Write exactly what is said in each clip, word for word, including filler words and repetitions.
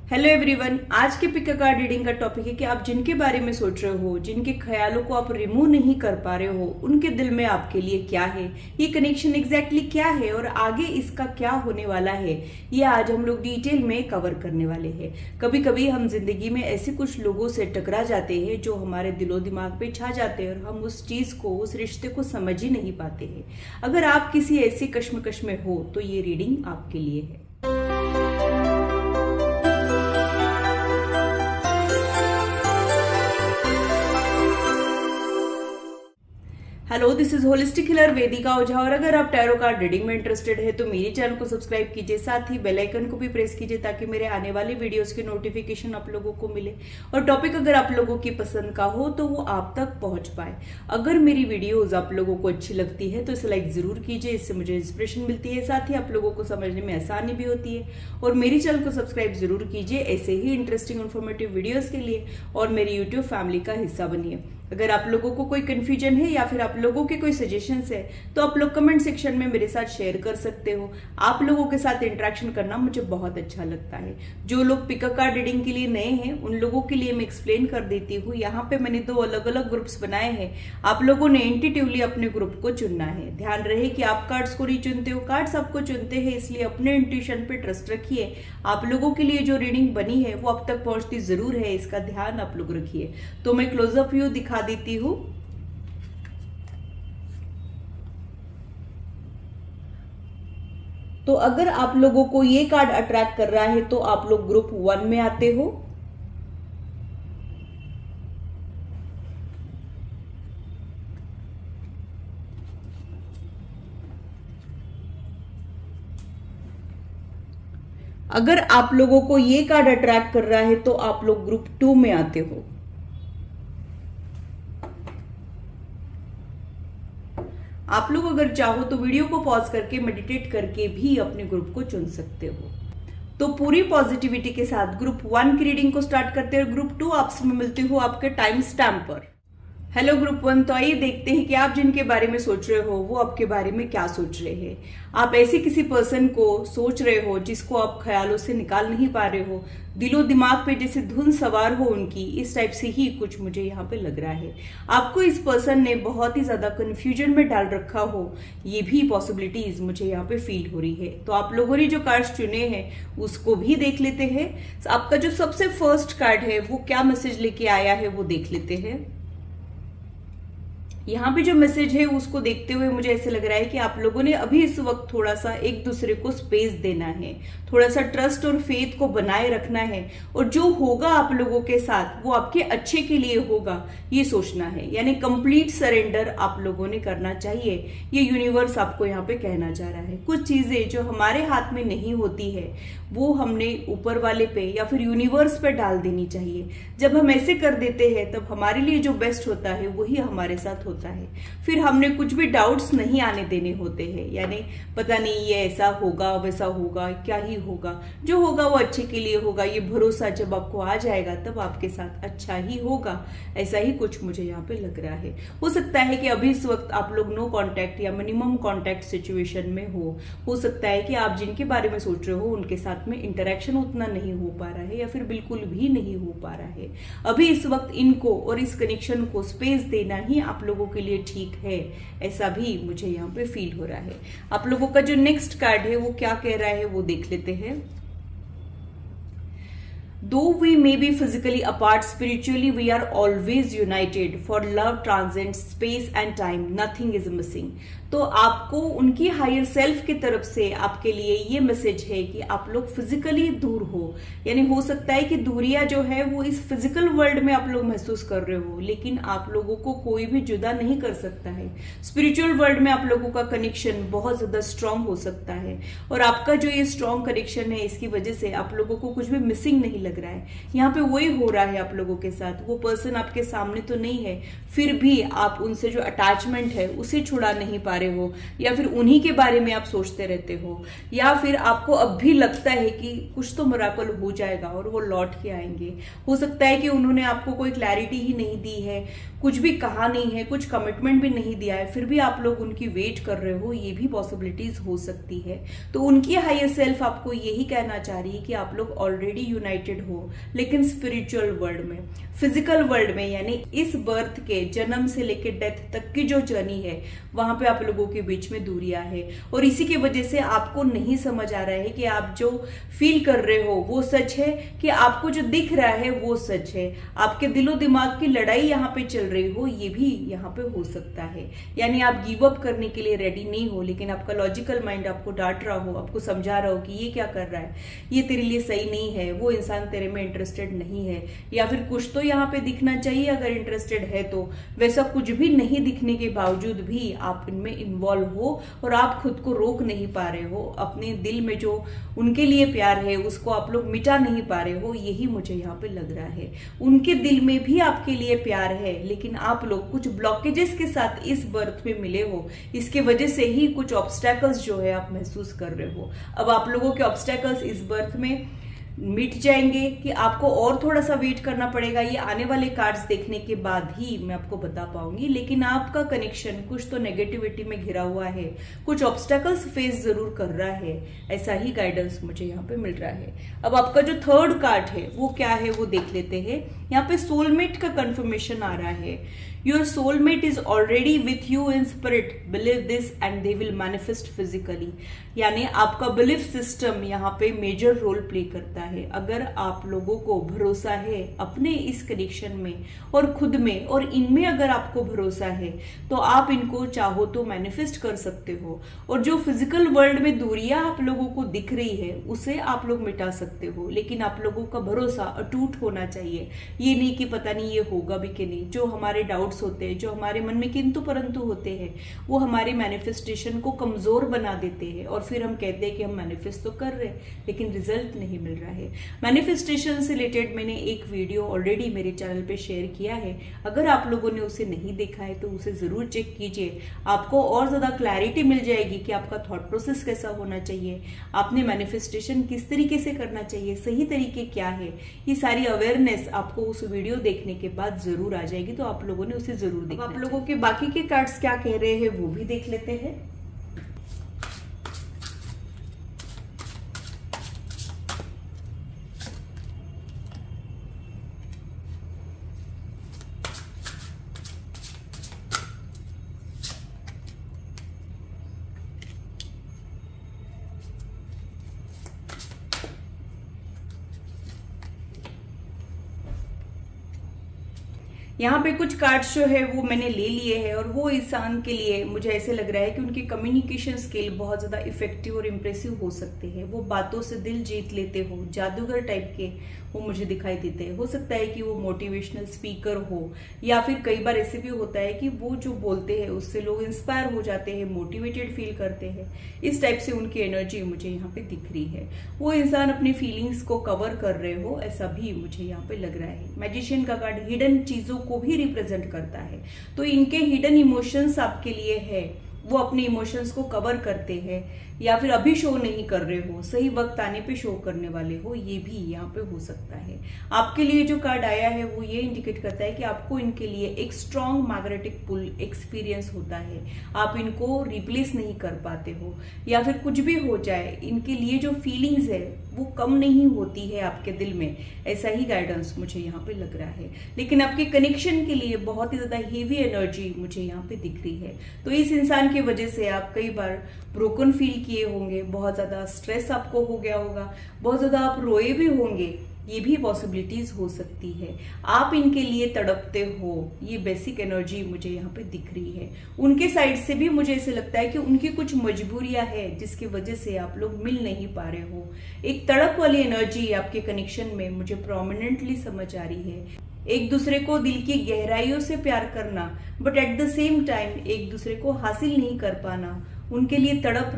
Hello everyone, आज के pick a card reading का टॉपिक है कि आप जिनके बारे में सोच रहे हो, जिनके ख्यालों को आप रिमूव नहीं कर पा रहे हो, उनके दिल में आपके लिए क्या है, ये कनेक्शन एग्जैक्टली क्या है और आगे इसका क्या होने वाला है, ये आज हम लोग डिटेल में कवर करने वाले हैं। कभी कभी हम जिंदगी में ऐसे कुछ लोगों से टकरा जाते हैं जो हमारे दिलो दिमाग पे छा जाते हैं और हम उस चीज को, उस रिश्ते को समझ ही नहीं पाते हैं। अगर आप किसी ऐसी कश्मकश में हो तो ये रीडिंग आपके लिए है। Hello, this is holistic healer Vedika Ojha. और अगर आप टैरो कार्ड रीडिंग में इंटरेस्टेड है तो मेरे चैनल को सब्सक्राइब कीजिए, साथ ही बेल आइकन को भी प्रेस कीजिए ताकि मेरे आने वाले वीडियोस के नोटिफिकेशन आप लोगों को मिले और टॉपिक अगर आप लोगों की पसंद का हो तो वो आप तक पहुंच पाए। अगर मेरी वीडियोज आप लोगों को अच्छी लगती है तो इसे लाइक जरूर कीजिए, इससे मुझे इंस्पिरेशन मिलती है, साथ ही आप लोगों को समझने में आसानी भी होती है। और मेरी चैनल को सब्सक्राइब जरूर कीजिए ऐसे ही इंटरेस्टिंग इन्फॉर्मेटिव वीडियोज के लिए और मेरी यूट्यूब फैमिली का हिस्सा बनिए। अगर आप लोगों को कोई कंफ्यूजन है या फिर आप लोगों के कोई सजेशंस है तो आप लोग कमेंट सेक्शन में मेरे साथ शेयर कर सकते हो। आप लोगों के साथ इंटरेक्शन करना मुझे बहुत अच्छा लगता है। जो लोग पिक अ कार्ड रीडिंग के लिए नए हैं उन लोगों के लिए मैं एक्सप्लेन कर देती हूँ। यहाँ पे मैंने दो अलग अलग ग्रुप्स बनाए हैं, आप लोगों ने इंट्यूटिवली अपने ग्रुप को चुनना है। ध्यान रहे कि आप कार्ड्स को नहीं चुनते हो, कार्ड्स आपको चुनते हैं, इसलिए अपने इंट्यूशन पे ट्रस्ट रखिए। आप लोगों के लिए जो रीडिंग बनी है वो अब तक पहुंचती जरूर है, इसका ध्यान आप लोग रखिए। तो मैं क्लोजअप व्यू दिखा देती हूँ। तो अगर आप लोगों को ये कार्ड अट्रैक्ट कर रहा है तो आप लोग ग्रुप वन में आते हो। अगर आप लोगों को ये कार्ड अट्रैक्ट कर रहा है तो आप लोग ग्रुप टू में आते हो। आप लोग अगर चाहो तो वीडियो को पॉज करके मेडिटेट करके भी अपने ग्रुप को चुन सकते हो। तो पूरी पॉजिटिविटी के साथ ग्रुप वन की रीडिंग को स्टार्ट करते हैं। ग्रुप टू आपसे मैं मिलती हूँ आपके टाइम स्टैम्प पर। हेलो ग्रुप वन, तो आइए देखते हैं कि आप जिनके बारे में सोच रहे हो वो आपके बारे में क्या सोच रहे हैं। आप ऐसे किसी पर्सन को सोच रहे हो जिसको आप ख्यालों से निकाल नहीं पा रहे हो, दिलो दिमाग पे जैसे धुन सवार हो उनकी, इस टाइप से ही कुछ मुझे यहाँ पे लग रहा है। आपको इस पर्सन ने बहुत ही ज्यादा कंफ्यूजन में डाल रखा हो, ये भी पॉसिबिलिटीज मुझे यहाँ पे फील हो रही है। तो आप लोगों ने जो कार्ड्स चुने हैं उसको भी देख लेते हैं। आपका जो सबसे फर्स्ट कार्ड है वो क्या मैसेज लेके आया है वो देख लेते हैं। यहाँ पे जो मैसेज है उसको देखते हुए मुझे ऐसे लग रहा है कि आप लोगों ने अभी इस वक्त थोड़ा सा एक दूसरे को स्पेस देना है, थोड़ा सा ट्रस्ट और फेथ को बनाए रखना है और जो होगा आप लोगों के साथ वो आपके अच्छे के लिए होगा, ये सोचना है। यानी कंप्लीट सरेंडर आप लोगों ने करना चाहिए, ये यूनिवर्स आपको यहाँ पे कहना चाह रहा है। कुछ चीजें जो हमारे हाथ में नहीं होती है वो हमने ऊपर वाले पे या फिर यूनिवर्स पे डाल देनी चाहिए। जब हम ऐसे कर देते हैं तब हमारे लिए जो बेस्ट होता है वही हमारे साथ होता है। फिर हमने कुछ भी डाउट्स नहीं आने देने होते हैं, यानी पता नहीं ये ऐसा होगा वैसा होगा, क्या ही होगा, जो होगा वो अच्छे के लिए होगा, ये भरोसा जब आपको आ जाएगा तब आपके साथ अच्छा ही होगा। ऐसा ही कुछ मुझे यहाँ पे लग रहा है। हो सकता है कि अभी इस वक्त आप लोग नो कांटेक्ट या मिनिमम कांटेक्ट सिचुएशन में हो हो सकता है कि आप जिनके बारे में सोच रहे हो उनके साथ में इंटरेक्शन उतना नहीं हो पा रहा है या फिर बिल्कुल भी नहीं हो पा रहा है। अभी इस वक्त इनको और इस कनेक्शन को स्पेस देना ही आप लोगों के लिए ठीक है, ऐसा भी मुझे यहाँ पे फील हो रहा है। आप लोगों का जो नेक्स्ट कार्ड है वो क्या कह रहा है वो देख लेते हैं। Though we may be physically apart, spiritually we are always united. For love transcends space and time. Nothing is missing. तो आपको उनकी हायर सेल्फ की तरफ से आपके लिए ये मैसेज है कि आप लोग फिजिकली दूर हो, यानी हो सकता है कि दूरियां जो है वो इस फिजिकल वर्ल्ड में आप लोग महसूस कर रहे हो, लेकिन आप लोगों को कोई भी जुदा नहीं कर सकता है। स्पिरिचुअल वर्ल्ड में आप लोगों का कनेक्शन बहुत ज्यादा स्ट्रांग हो सकता है और आपका जो ये स्ट्रांग कनेक्शन है इसकी वजह से आप लोगों को कुछ भी मिसिंग नहीं लग रहा है। यहाँ पे वही हो रहा है आप लोगों के साथ। वो पर्सन आपके सामने तो नहीं है, फिर भी आप उनसे जो अटैचमेंट है उसे छुड़ा नहीं पा रहे रहे हो, या फिर उन्हीं के बारे में आप सोचते रहते हो, या फिर आपको अब भी लगता है कि कुछ तो मिरेकल हो जाएगा और वो लौट के आएंगे। हो सकता है कि उन्होंने आपको कोई क्लैरिटी ही नहीं दी है, कुछ भी कहा नहीं है, कुछ कमिटमेंट भी नहीं दिया है, फिर भी आप लोग उनकी वेट कर रहे हो, ये भी पॉसिबिलिटीज हो सकती है। तो उनकी हायर सेल्फ आपको यही कहना चाह रही है कि आप लोग ऑलरेडी यूनाइटेड हो, लेकिन स्पिरिचुअल वर्ल्ड में, फिजिकल वर्ल्ड में, यानी इस बर्थ के जन्म से लेकर डेथ तक की जो जर्नी है वहां पे आप लोगों के बीच में दूरियां है, और इसी की वजह से आपको नहीं समझ आ रहा है कि आप जो फील कर रहे हो वो सच है कि आपको जो दिख रहा है वो सच है। आपके दिलो दिमाग की लड़ाई यहाँ पे चल रही हो, ये भी यहाँ पे हो सकता है। यानी आप गिव अप करने के लिए रेडी नहीं हो, लेकिन आपका लॉजिकल माइंड आपको डांट रहा हो, आपको समझा रहा हो कि ये क्या कर रहा है, ये तेरे लिए सही नहीं है, वो इंसान तेरे में इंटरेस्टेड नहीं है, या फिर कुछ तो यहाँ पे दिखना चाहिए अगर इंटरेस्टेड है तो। वैसा कुछ भी नहीं दिखने के बावजूद भी आप इनमें इन्वॉल्व हो और आप खुद को रोक नहीं पा रहे हो। अपने दिल में जो उनके लिए प्यार है उसको आप लोग मिटा नहीं पा रहे हो, यही मुझे यहाँ पे लग रहा है। उनके दिल में भी आपके लिए प्यार है, लेकिन आप लोग कुछ ब्लॉकेजेस के साथ इस बर्थ में मिले हो, इसके वजह से ही कुछ ऑब्स्टैकल्स जो है आप महसूस कर रहे हो। अब आप लोगों के ऑब्स्टैकल्स इस बर्थ में मिट जाएंगे कि आपको और थोड़ा सा वेट करना पड़ेगा, ये आने वाले कार्ड्स देखने के बाद ही मैं आपको बता पाऊंगी। लेकिन आपका कनेक्शन कुछ तो नेगेटिविटी में घिरा हुआ है, कुछ ऑब्स्टैकल्स फेस जरूर कर रहा है, ऐसा ही गाइडेंस मुझे यहाँ पे मिल रहा है। अब आपका जो थर्ड कार्ड है वो क्या है वो देख लेते हैं। यहाँ पे सोलमेट का कंफर्मेशन आ रहा है। Your soulmate is already with you in spirit, believe this and they will manifest physically. यानी आपका बिलीफ सिस्टम यहाँ पे मेजर रोल प्ले करता है। अगर आप लोगों को भरोसा है अपने इस कनेक्शन में और खुद में, और इनमें अगर आपको भरोसा है तो आप इनको चाहो तो मैनिफेस्ट कर सकते हो, और जो फिजिकल वर्ल्ड में दूरियां आप लोगों को दिख रही है उसे आप लोग मिटा सकते हो। लेकिन आप लोगों का भरोसा अटूट होना चाहिए, ये नहीं कि पता नहीं ये होगा भी कि नहीं। जो हमारे डाउट्स होते हैं, जो हमारे मन में किंतु परंतु होते हैं, वो हमारे मैनिफेस्टेशन को कमजोर बना देते हैं, और फिर हम कहते हैं कि हम मैनिफेस्ट तो कर रहे हैं लेकिन रिजल्ट नहीं मिल रहा है। मैनिफेस्टेशन से रिलेटेड मैंने एक वीडियो ऑलरेडी मेरे चैनल पे शेयर किया है, अगर आप लोगों ने उसे नहीं देखा है तो उसे जरूर चेक कीजिए। आपको और ज्यादा क्लैरिटी मिल जाएगी कि आपका थॉट प्रोसेस कैसा होना चाहिए, आपने मैनिफेस्टेशन किस तरीके से करना चाहिए, सही तरीके क्या है, ये सारी अवेयरनेस आपको उस वीडियो देखने के बाद जरूर आ जाएगी। तो आप लोगों ने उसे जरूर देखना। आप लोगों के बाकी के कार्ड्स क्या कह रहे हैं वो भी देख लेते हैं। यहाँ पे कुछ कार्ड्स जो है वो मैंने ले लिए हैं, और वो इंसान के लिए मुझे ऐसे लग रहा है कि उनकी कम्युनिकेशन स्किल बहुत ज्यादा इफेक्टिव और इम्प्रेसिव हो सकते हैं। वो बातों से दिल जीत लेते हो, जादूगर टाइप के वो मुझे दिखाई देते हैं। हो सकता है कि वो मोटिवेशनल स्पीकर हो, या फिर कई बार ऐसे भी होता है कि वो जो बोलते हैं उससे लोग इंस्पायर हो जाते हैं, मोटिवेटेड फील करते हैं। इस टाइप से उनकी एनर्जी मुझे यहाँ पे दिख रही है। वो इंसान अपनी फीलिंग्स को कवर कर रहे हो, ऐसा भी मुझे यहाँ पे लग रहा है। मैजिशियन का कार्ड हिडन चीजों को भी रिप्रेजेंट करता है, तो इनके हिडन इमोशंस आपके लिए है, वो अपने इमोशंस को कवर करते हैं, या फिर अभी शो नहीं कर रहे हो, सही वक्त आने पे शो करने वाले हो, ये भी यहाँ पे हो सकता है। आपके लिए जो कार्ड आया है वो ये इंडिकेट करता है कि आपको इनके लिए एक स्ट्रॉन्ग मैग्नेटिक पुल एक्सपीरियंस होता है, आप इनको रिप्लेस नहीं कर पाते हो, या फिर कुछ भी हो जाए इनके लिए जो फीलिंग्स है वो कम नहीं होती है आपके दिल में, ऐसा ही गाइडेंस मुझे यहाँ पे लग रहा है। लेकिन आपके कनेक्शन के लिए बहुत ही ज्यादा हेवी एनर्जी मुझे यहाँ पे दिख रही है। तो इस इंसान की वजह से आप कई बार ब्रोकन फील किए होंगे, बहुत ज्यादा स्ट्रेस आपको हो गया होगा, बहुत ज्यादा आप रोए भी होंगे, ये भी पॉसिबिलिटीज हो सकती है। आप इनके लिए तड़पते हो, ये बेसिक एनर्जी मुझे यहाँ पे दिख रही है। उनके साइड से भी मुझे ऐसे लगता है कि उनकी कुछ मजबूरियां है जिसकी वजह से आप लोग मिल नहीं पा रहे हो। एक तड़प वाली एनर्जी आपके कनेक्शन में मुझे प्रोमिनेंटली समझ आ रही है। एक दूसरे को दिल की गहराइयों से प्यार करना, but at the same time एक दूसरे को हासिल नहीं कर पाना, उनके लिए तड़पना,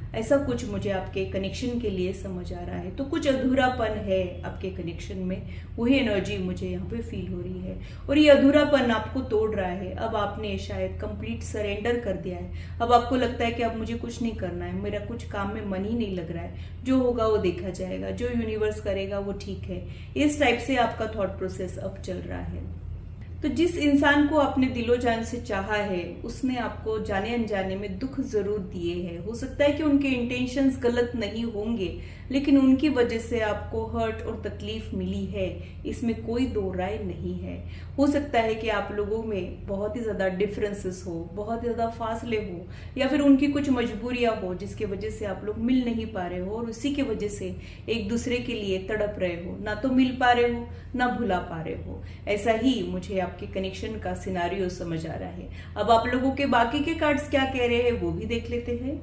ऐसा कुछ मुझे आपके कनेक्शन के लिए समझ आ रहा है। तो कुछ अधूरापन है आपके कनेक्शन में, वही एनर्जी मुझे यहाँ पे फील हो रही है और ये अधूरापन आपको तोड़ रहा है। अब आपने शायद कंप्लीट सरेंडर कर दिया है। अब आपको लगता है कि अब मुझे कुछ नहीं करना है, मेरा कुछ काम में मन ही नहीं लग रहा है, जो होगा वो देखा जाएगा, जो यूनिवर्स करेगा वो ठीक है। इस टाइप से आपका थॉट प्रोसेस अब चल रहा है। तो जिस इंसान को आपने दिलो जान से चाहा है, उसने आपको जाने अनजाने में दुख जरूर दिए हैं। हो सकता है कि उनके इंटेंशंस गलत नहीं होंगे, लेकिन उनकी वजह से आपको हर्ट और तकलीफ मिली है, इसमें कोई दो राय नहीं है। हो सकता है कि आप लोगों में बहुत ही ज्यादा डिफरेंसेस हो, बहुत ज्यादा फासले हो, या फिर उनकी कुछ मजबूरियां हो जिसकी वजह से आप लोग मिल नहीं पा रहे हो और उसी की वजह से एक दूसरे के लिए तड़प रहे हो, ना तो मिल पा रहे हो ना भुला पा रहे हो। ऐसा ही मुझे आपके कनेक्शन का सिनारियो समझ आ रहा है। अब आप लोगों के बाकी के कार्ड्स क्या कह रहे हैं वो भी देख लेते हैं।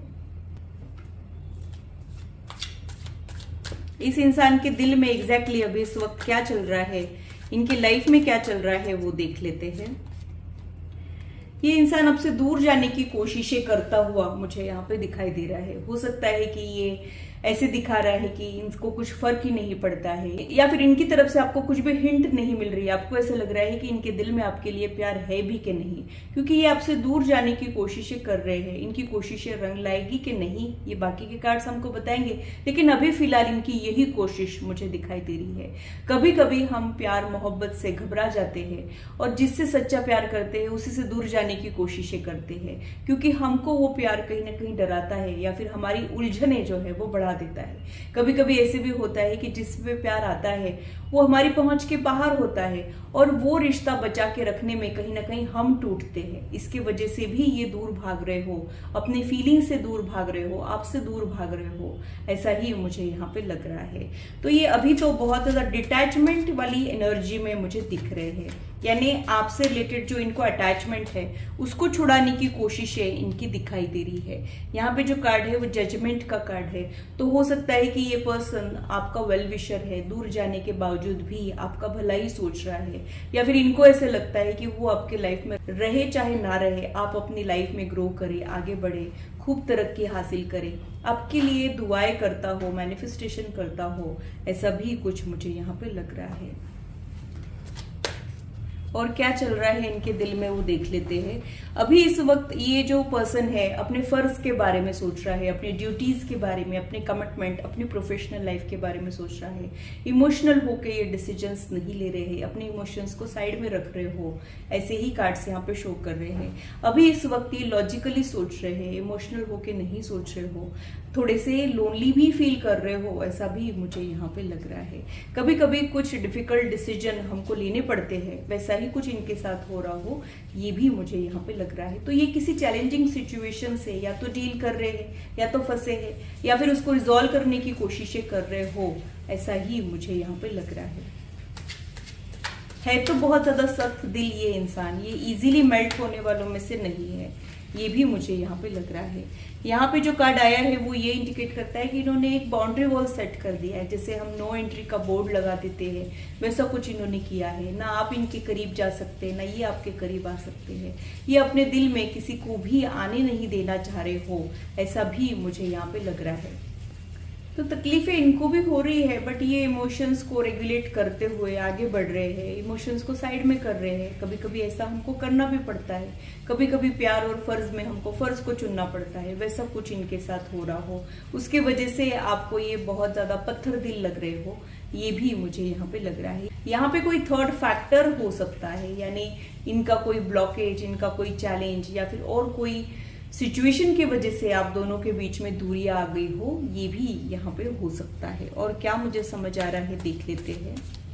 इस इंसान के दिल में एग्जैक्टली अभी इस वक्त क्या चल रहा है, इनकी लाइफ में क्या चल रहा है वो देख लेते हैं। ये इंसान आपसे दूर जाने की कोशिशें करता हुआ मुझे यहाँ पे दिखाई दे रहा है। हो सकता है कि ये ऐसे दिखा रहा है कि इनको कुछ फर्क ही नहीं पड़ता है, या फिर इनकी तरफ से आपको कुछ भी हिंट नहीं मिल रही है। आपको ऐसा लग रहा है कि इनके दिल में आपके लिए प्यार है भी कि नहीं, क्योंकि ये आपसे दूर जाने की कोशिशें कर रहे हैं। इनकी कोशिशें रंग लाएगी कि नहीं ये बाकी के कार्ड्स हमको बताएंगे, लेकिन अभी फिलहाल इनकी यही कोशिश मुझे दिखाई दे रही है। कभी कभी हम प्यार मोहब्बत से घबरा जाते हैं और जिससे सच्चा प्यार करते हैं उसी से दूर जाने की कोशिशें करते हैं, क्योंकि हमको वो प्यार कहीं ना कहीं डराता है या फिर हमारी उलझने जो है वो बढ़ा देता है। कभी कभी ऐसे भी होता है कि जिस पे प्यार आता है वो हमारी पहुंच के बाहर होता है और वो रिश्ता बचा के रखने में कहीं ना कहीं हम टूटते हैं। इसकी वजह से भी ये दूर भाग रहे हो, अपनी फीलिंग से दूर भाग रहे हो, आपसे दूर भाग रहे हो, ऐसा ही मुझे यहाँ पे लग रहा है। तो ये अभी तो बहुत ज्यादा डिटैचमेंट वाली एनर्जी में मुझे दिख रहे हैं, यानी आपसे रिलेटेड जो इनको अटैचमेंट है उसको छुड़ाने की कोशिशें इनकी दिखाई दे रही है। यहाँ पे जो कार्ड है वो जजमेंट का कार्ड है। तो हो सकता है कि ये पर्सन आपका वेल विशर है, दूर जाने के बावजूद भी आपका भला ही सोच रहा है, या फिर इनको ऐसे लगता है कि वो आपके लाइफ में रहे चाहे ना रहे, आप अपनी लाइफ में ग्रो करें, आगे बढ़े, खूब तरक्की हासिल करें, आपके लिए दुआएं करता हो, मैनिफेस्टेशन करता हो, ऐसा भी कुछ मुझे यहाँ पे लग रहा है। और क्या चल रहा है इनके दिल में वो देख लेते हैं। अभी इस वक्त ये जो पर्सन है अपने फर्ज के बारे में सोच रहा है, अपनी ड्यूटीज के बारे में, अपने कमिटमेंट, अपनी प्रोफेशनल लाइफ के बारे में सोच रहा है। इमोशनल होके ये डिसीजंस नहीं ले रहे हैं, अपने इमोशंस को साइड में रख रहे हो, ऐसे ही कार्ड्स यहाँ पे शो कर रहे हैं। अभी इस वक्त ये लॉजिकली सोच रहे हैं, इमोशनल होके नहीं सोच रहे हो, थोड़े से लोनली भी फील कर रहे हो, ऐसा भी मुझे यहाँ पे लग रहा है। कभी कभी कुछ डिफिकल्ट डिसीजन हमको लेने पड़ते हैं, वैसा ही कुछ इनके साथ हो रहा हो, ये भी मुझे यहाँ पे लग रहा है। तो ये किसी चैलेंजिंग सिचुएशन से या तो डील कर रहे हैं, या तो फंसे हैं, या फिर उसको रिजॉल्व करने की कोशिशें कर रहे हो, ऐसा ही मुझे यहाँ पे लग रहा है। है तो बहुत ज्यादा सख्त दिल ये इंसान, ये इजीली मेल्ट होने वालों में से नहीं है, ये भी मुझे यहाँ पे लग रहा है। यहाँ पे जो कार्ड आया है वो ये इंडिकेट करता है कि इन्होंने एक बाउंड्री वॉल सेट कर दिया है, जैसे हम नो एंट्री का बोर्ड लगा देते हैं, वैसा कुछ इन्होंने किया है। ना आप इनके करीब जा सकते, ना ये आपके करीब आ सकते हैं। ये अपने दिल में किसी को भी आने नहीं देना चाह रहे हो, ऐसा भी मुझे यहाँ पे लग रहा है। तो तकलीफें इनको भी हो रही है, बट ये इमोशंस को रेगुलेट करते हुए आगे बढ़ रहे हैं, इमोशंस को साइड में कर रहे हैं। कभी कभी ऐसा हमको करना भी पड़ता है, कभी कभी प्यार और फर्ज में हमको फर्ज को चुनना पड़ता है, वैसा कुछ इनके साथ हो रहा हो, उसके वजह से आपको ये बहुत ज्यादा पत्थर दिल लग रहे हो, ये भी मुझे यहाँ पे लग रहा है। यहाँ पे कोई थर्ड फैक्टर हो सकता है, यानी इनका कोई ब्लॉकेज, इनका कोई चैलेंज, या फिर और कोई सिचुएशन की वजह से आप दोनों के बीच में दूरी आ गई हो, ये भी यहाँ पे हो सकता है। और क्या मुझे समझ आ रहा है देख लेते हैं।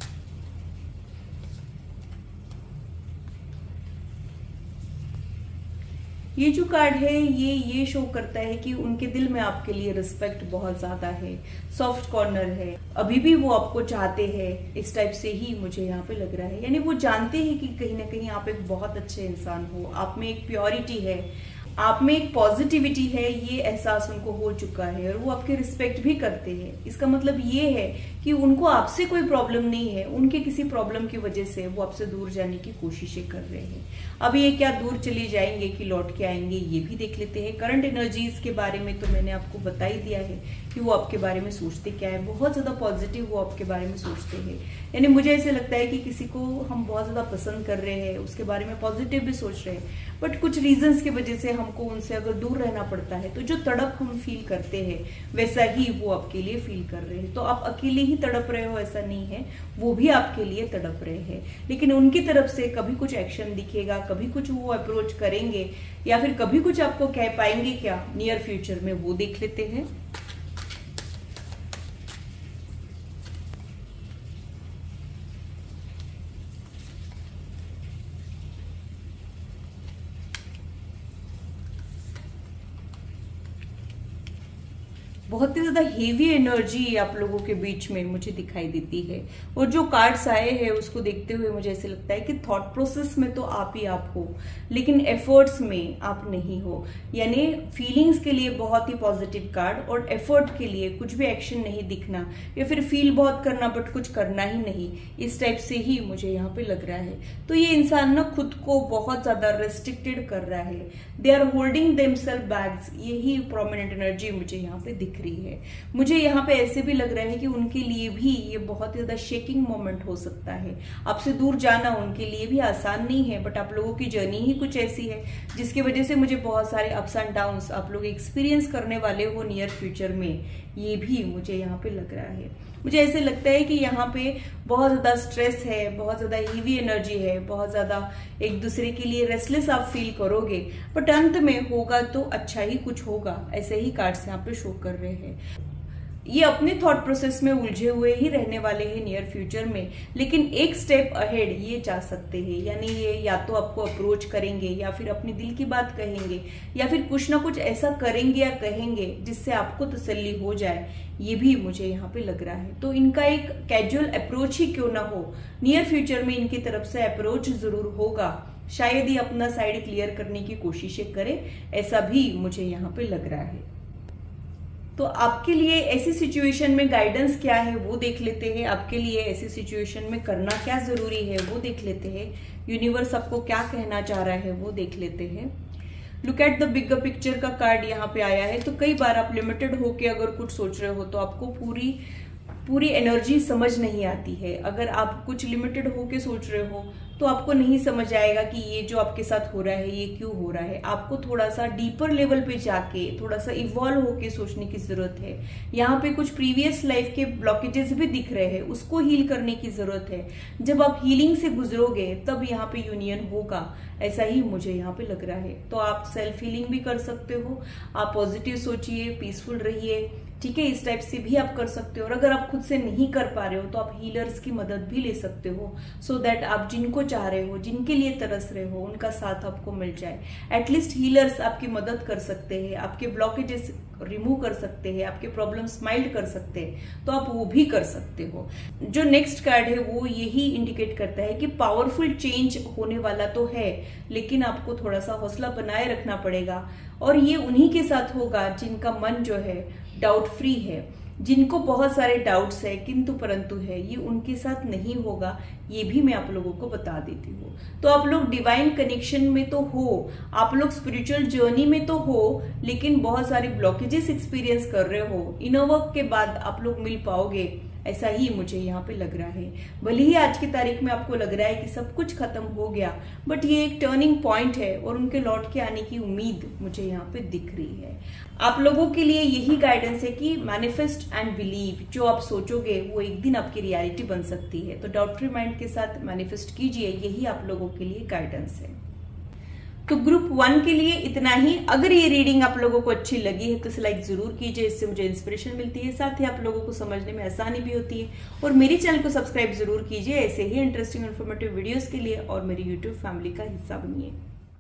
ये जो कार्ड है ये ये शो करता है कि उनके दिल में आपके लिए रिस्पेक्ट बहुत ज्यादा है, सॉफ्ट कॉर्नर है, अभी भी वो आपको चाहते हैं, इस टाइप से ही मुझे यहाँ पे लग रहा है। यानी वो जानते हैं कि कहीं ना कहीं आप एक बहुत अच्छे इंसान हो, आप में एक प्योरिटी है, आप में एक पॉजिटिविटी है, ये एहसास उनको हो चुका है और वो आपके रिस्पेक्ट भी करते हैं। इसका मतलब ये है कि उनको आपसे कोई प्रॉब्लम नहीं है, उनके किसी प्रॉब्लम की वजह से वो आपसे दूर जाने की कोशिशें कर रहे हैं। अब ये क्या दूर चले जाएंगे कि लौट के आएंगे, ये भी देख लेते हैं। करंट एनर्जीज के बारे में तो मैंने आपको बता ही दिया है कि वो आपके बारे में सोचते क्या है। बहुत ज्यादा पॉजिटिव वो आपके बारे में सोचते हैं। यानी मुझे ऐसे लगता है कि किसी को हम बहुत ज्यादा पसंद कर रहे हैं, उसके बारे में पॉजिटिव भी सोच रहे हैं, बट कुछ रीजंस की वजह से हमको उनसे अगर दूर रहना पड़ता है तो जो तड़प हम फील करते हैं वैसा ही वो आपके लिए फील कर रहे हैं। तो आप अकेले ही तड़प रहे हो ऐसा नहीं है, वो भी आपके लिए तड़प रहे हैं। लेकिन उनकी तरफ से कभी कुछ एक्शन दिखेगा, कभी कुछ वो अप्रोच करेंगे या फिर कभी कुछ आपको कह पाएंगे क्या नियर फ्यूचर में, वो देख लेते हैं। बहुत ही ज्यादा हेवी एनर्जी आप लोगों के बीच में मुझे दिखाई देती है। और जो कार्ड्स आए हैं उसको देखते हुए मुझे ऐसे लगता है कि थॉट प्रोसेस में तो आप ही आप हो, लेकिन एफर्ट्स में आप नहीं हो। यानी फीलिंग्स के लिए बहुत ही पॉजिटिव कार्ड और एफर्ट के लिए कुछ भी एक्शन नहीं दिखना या फिर फील बहुत करना बट कुछ करना ही नहीं, इस टाइप से ही मुझे यहाँ पे लग रहा है। तो ये इंसान ना खुद को बहुत ज्यादा रेस्ट्रिक्टेड कर रहा है, they are holding themselves backs, यही प्रोमिनेंट एनर्जी मुझे यहाँ पे दिख रही है। मुझे यहाँ पे ऐसे भी लग रहा है कि उनके लिए भी ये बहुत ज्यादा शेकिंग मोमेंट हो सकता है। आपसे दूर जाना उनके लिए भी आसान नहीं है, बट आप लोगों की जर्नी ही कुछ ऐसी है जिसकी वजह से मुझे बहुत सारे अप्स एंड डाउन्स आप लोग एक्सपीरियंस करने वाले हो नियर फ्यूचर में, ये भी मुझे यहाँ पे लग रहा है। मुझे ऐसे लगता है कि यहाँ पे बहुत ज्यादा स्ट्रेस है, बहुत ज्यादा हीवी एनर्जी है, बहुत ज्यादा एक दूसरे के लिए रेस्टलेस आप फील करोगे, बट अंत में होगा तो अच्छा ही कुछ होगा, ऐसे ही कार्ड्स यहाँ पे शो कर रहे हैं। ये अपने थॉट प्रोसेस में उलझे हुए ही रहने वाले हैं नियर फ्यूचर में, लेकिन एक स्टेप अहेड ये जा सकते हैं। यानी ये या तो आपको अप्रोच करेंगे या फिर अपनी दिल की बात कहेंगे या फिर कुछ ना कुछ ऐसा करेंगे या कहेंगे जिससे आपको तसल्ली हो जाए, ये भी मुझे यहाँ पे लग रहा है। तो इनका एक कैजुअल अप्रोच ही क्यों ना हो, नियर फ्यूचर में इनकी तरफ से अप्रोच जरूर होगा, शायद ही अपना साइड क्लियर करने की कोशिशें करे, ऐसा भी मुझे यहाँ पे लग रहा है। तो आपके लिए ऐसी सिचुएशन में गाइडेंस क्या है वो देख लेते हैं। आपके लिए ऐसी सिचुएशन में करना क्या जरूरी है वो देख लेते हैं। यूनिवर्स आपको क्या कहना चाह रहा है वो देख लेते हैं। Look at the bigger picture का कार्ड यहाँ पे आया है। तो कई बार आप लिमिटेड होके अगर कुछ सोच रहे हो तो आपको पूरी पूरी एनर्जी समझ नहीं आती है। अगर आप कुछ लिमिटेड होके सोच रहे हो तो आपको नहीं समझ आएगा कि ये जो आपके साथ हो रहा है ये क्यों हो रहा है। आपको थोड़ा सा डीपर लेवल पे जाके थोड़ा सा इवॉल्व होके सोचने की जरूरत है। यहाँ पे कुछ प्रीवियस लाइफ के ब्लॉकेजेस भी दिख रहे हैं, उसको हील करने की जरूरत है। जब आप हीलिंग से गुजरोगे तब यहाँ पे यूनियन होगा, ऐसा ही मुझे यहाँ पे लग रहा है। तो आप सेल्फ हीलिंग भी कर सकते हो, आप पॉजिटिव सोचिए, पीसफुल रहिए, ठीक है, इस टाइप से भी आप कर सकते हो। और अगर आप खुद से नहीं कर पा रहे हो तो आप हीलर्स की मदद भी ले सकते हो, सो so दैट आप जिनको चाह रहे हो, जिनके लिए तरस रहे हो, उनका साथ आपको मिल जाए। एटलीस्ट हीलर्स आपकी मदद कर सकते हैं, आपके ब्लॉकेजेस रिमूव कर सकते हैं, आपके प्रॉब्लम्स माइल्ड कर सकते हैं, तो आप वो भी कर सकते हो। जो नेक्स्ट कार्ड है वो यही इंडिकेट करता है कि पावरफुल चेंज होने वाला तो है, लेकिन आपको थोड़ा सा हौसला बनाए रखना पड़ेगा। और ये उन्हीं के साथ होगा जिनका मन जो है डाउट फ्री है, जिनको बहुत सारे डाउट्स है किंतु परंतु है, ये उनके साथ नहीं होगा, ये भी मैं आप लोगों को बता देती हूँ। तो आप लोग डिवाइन कनेक्शन में तो हो, आप लोग स्पिरिचुअल जर्नी में तो हो, लेकिन बहुत सारे ब्लॉकेजेस एक्सपीरियंस कर रहे हो। इनर वर्क के बाद आप लोग मिल पाओगे, ऐसा ही मुझे यहाँ पे लग रहा है। भले ही आज की तारीख में आपको लग रहा है कि सब कुछ खत्म हो गया, बट ये एक टर्निंग पॉइंट है और उनके लौट के आने की उम्मीद मुझे यहाँ पे दिख रही है। आप लोगों के लिए यही गाइडेंस है कि मैनिफेस्ट एंड बिलीव, जो आप सोचोगे वो एक दिन आपकी रियलिटी बन सकती है। तो डाउट फ्री माइंड के साथ मैनिफेस्ट कीजिए, यही आप लोगों के लिए गाइडेंस है। तो ग्रुप वन के लिए इतना ही। अगर ये रीडिंग आप लोगों को अच्छी लगी है तो इसे लाइक जरूर कीजिए, इससे मुझे इंस्पिरेशन मिलती है, साथ ही आप लोगों को समझने में आसानी भी होती है। और मेरे चैनल को सब्सक्राइब जरूर कीजिए ऐसे ही इंटरेस्टिंग इन्फॉर्मेटिव वीडियोस के लिए, और मेरी यूट्यूब फैमिली का हिस्सा बनिए।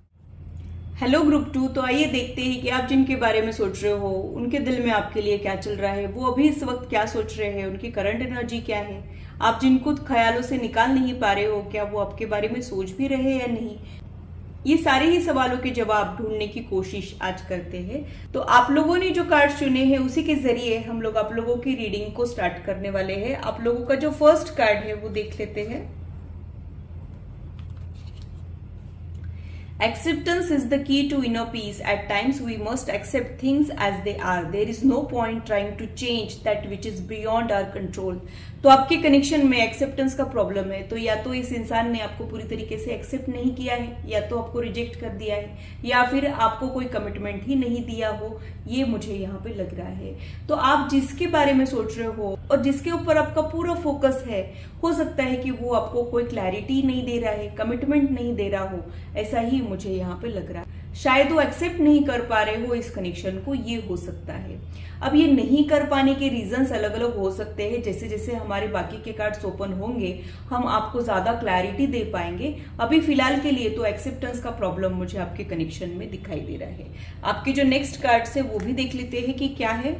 हेलो ग्रुप टू, तो आइए देखते हैं कि आप जिनके बारे में सोच रहे हो उनके दिल में आपके लिए क्या चल रहा है, वो अभी इस वक्त क्या सोच रहे हैं, उनकी करंट एनर्जी क्या है। आप जिनको ख्यालों से निकाल नहीं पा रहे हो, क्या वो आपके बारे में सोच भी रहे हैं या नहीं। ये सारे ही सवालों के जवाब ढूंढने की कोशिश आज करते हैं। तो आप लोगों ने जो कार्ड चुने हैं उसी के जरिए हम लोग आप लोगों की रीडिंग को स्टार्ट करने वाले हैं। आप लोगों का जो फर्स्ट कार्ड है वो देख लेते हैं। Acceptance is the key to inner peace. At times we must accept things as they are. There is no point trying to change that which is beyond our control. तो आपके connection में acceptance का problem है, तो या तो इस इंसान ने आपको पूरी तरीके से एक्सेप्ट नहीं किया है, या तो आपको रिजेक्ट कर दिया है, या फिर आपको कोई कमिटमेंट ही नहीं दिया हो, ये मुझे यहाँ पे लग रहा है। तो आप जिसके बारे में सोच रहे हो और जिसके ऊपर आपका पूरा फोकस है, हो सकता है कि वो आपको कोई क्लैरिटी नहीं दे रहा है, कमिटमेंट नहीं दे रहा हो, ऐसा ही मुझे यहाँ पे लग रहा है। शायद वो एक्सेप्ट नहीं कर पा रहे हो इस कनेक्शन को, ये हो सकता है। अब ये नहीं कर पाने के रीजंस अलग अलग हो सकते हैं। जैसे जैसे हमारे बाकी के कार्ड्स ओपन होंगे हम आपको ज्यादा क्लैरिटी दे पाएंगे। अभी फिलहाल के लिए तो एक्सेप्टेंस का प्रॉब्लम मुझे आपके कनेक्शन में दिखाई दे रहा है। आपके जो नेक्स्ट कार्ड्स है वो भी देख लेते हैं कि क्या है।